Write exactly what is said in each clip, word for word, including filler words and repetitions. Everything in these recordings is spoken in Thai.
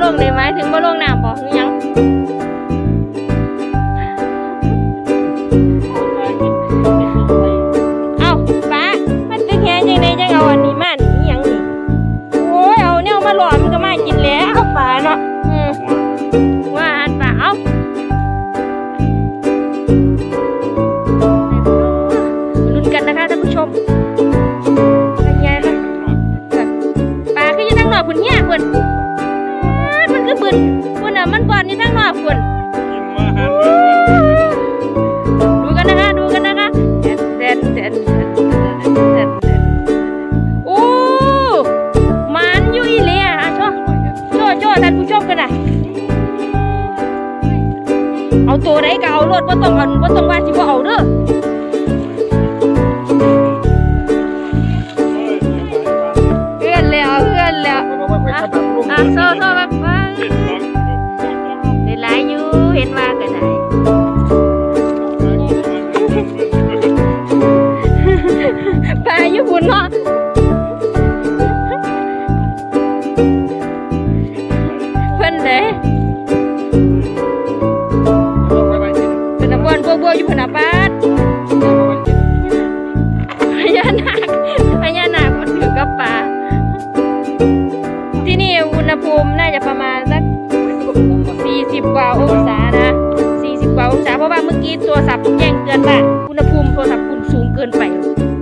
งได้ไหมถึงบ่ลงน้ำบ่หรือยังเอาป้ามันตึกแฮยังไงจังเอาอันนี้มาหนียังนี่โอ้ยเอาเนี่ยมาหลอดมันก็มากินแล้วป้าเนาะอืมว่าอันป้าเอาลุ้นกันนะคะท่านผู้ชมเป็นไงล่ะป้าคือจะตั้งหน่อคุณเนี่ยคุณมันคือปืนคุณอ่ะมันบอลนี่ตั้งหน่อคุณดูกันนะคะดูกันนะคะเด่นเด่นเด่นเด่นโอ้มันอยู่อีเลียอ่ะโชว์โชว์โชว์ท่านผู้ชมกันนะเอาตัวไหนก็เอารถว่าต้องเอาว่าต้องว่าสิว่าเอาเด้อเพื่อนแล้วเพื่อนแล้วอ่ะโซ่โซ่แบบว่าได้หลายอยู่เห็นว่ากันได้ปลาอยู่บุญเนาะเพื่อนเด้เป็นบอลบัวบัวอยู่พนาปัดพญานาคพญานาคมันถือกับปลาที่นี่อุณหภูมิน่าจะประมาณสักสี่สิบกว่าองศานะสี่สิบกว่าองศาเพราะว่าเมื่อกี้โทรศัพท์แจ้งเตือนว่าอุณหภูมิโทรศัพท์คุณสูงเกินไป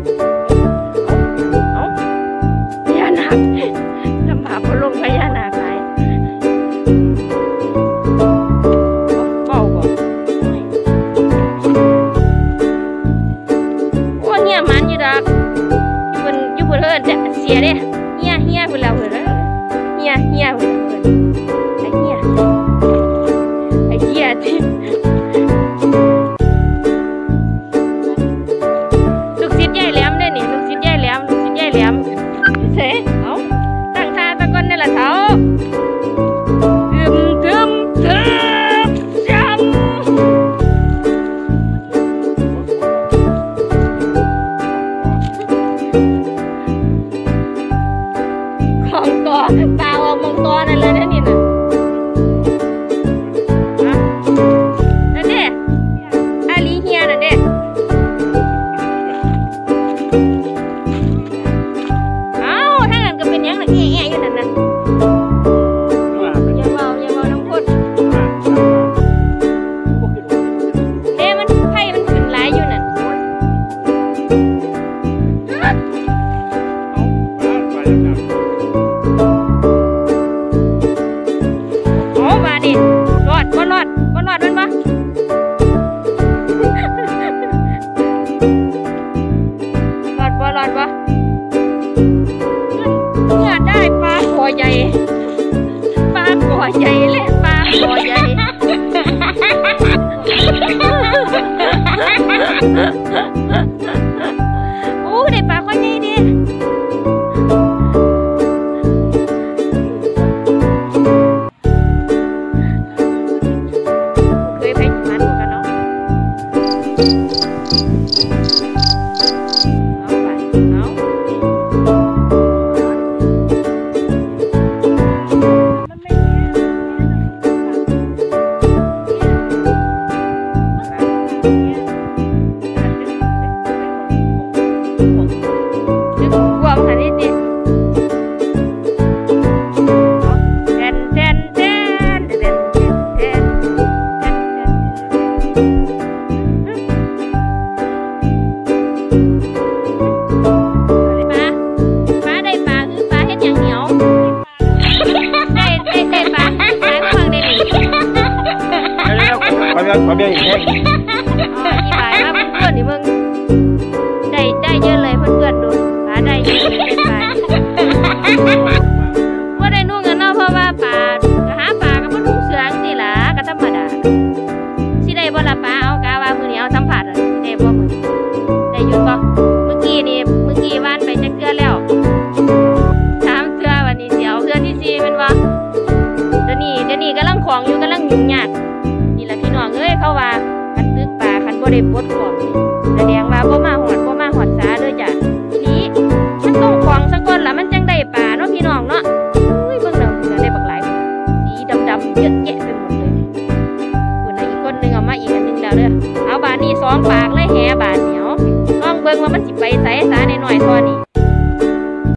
เอาพญานาคทำบาปพลงพญานาคไปเบาบ่โอ้เงี้ยมันอยู่ดอกอยู่บนอยู่บนเฮิร์นจะเสียเด้เฮียเฮียเวลาเวลาเฮียเฮียเวลาไอ้เฮียไอ้เฮียที่ลูกศิษย์ใหญ่แหลมได้นี่ลูกศิษย์ใหญ่แหลมลูกศิษย์ใหญ่แหลมเซ่เอาตั้งท่าตะก้นนี่แหละเท้าตึมตึมตึมจำของตัวปลาออกมองตัวนั่นเลยนะนี่นะนั่นเด้อาลีเฮียนั่นเด้เอ้าถ้างั้นก็เป็นยังไงแง่ๆอยู่นั่นนะอย่าเบาอย่าเบาน้ำข้นเด้มันไผ่มันขึ้นหลายอยู่นั่นรอดบ่รอดบ่รอดมันปะรอดบ่รอดปะเนี่ยได้ปลาคอใหญ่ปลาคอใหญ่และปลาคอใหญ่โอ้ได้ปลาคอใหญ่ดิมาเบี้ยอีกแค่อธิบายว่าเพื่อนๆนี่มึงได้ได้เยอะเลยเพื่อนๆดูปลาได้เยอะเลยปลาว่าได้นุ่งกันเนาะเพราะว่าปลาหาปลากับมันนุ่งเสือสิล่ะก็ธรรมดาสิได้บ่ละปลาเอากาว่ามือนี้เอาสัมผัสได้บ่มือนี้ได้ยุ่งก็เมื่อกี้นี่เมื่อกี้ว่านไปจักเกลือแล้วสามเกลือวันนี้เสียวเกลือที่สี่เป็นว่าเดี๋ยวนี้เดี๋ยวนี้กำลังของอยู่กำลังยุ่งยากนี่แหละพี่น้องเอ้ยเขาว่าคันตึกปลาคันบ่ได้ปลดของแสดงว่าบ่มาหอดบ่มาหอดสาเด้อจ้ะนี่มันต้องของสักก้อนละมันจังได้ปลาเนาะพี่น้องเนาะอุ้ยเบิ่งแล้วได้บักหลายสีบานนี้สองปากเลยแหบานเหนียวลองเบิ่งว่ามันสิไปไสสาหน่อยๆตอนนี้